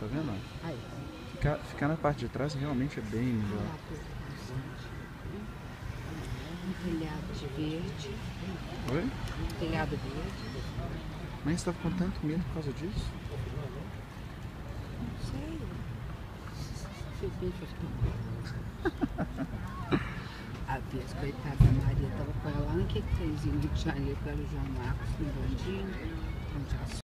tá vendo? Aí, Ficar na parte de trás realmente é bem melhor. um telhado de verde, Oi? telhado verde. Mas você tava com tanto medo por causa disso? Não sei. Seu bicho. A vez, coitada da Maria, tava com ela lá naquele trenzinho do Rio de Janeiro, que era o João Marcos, no Bondinho, onde ela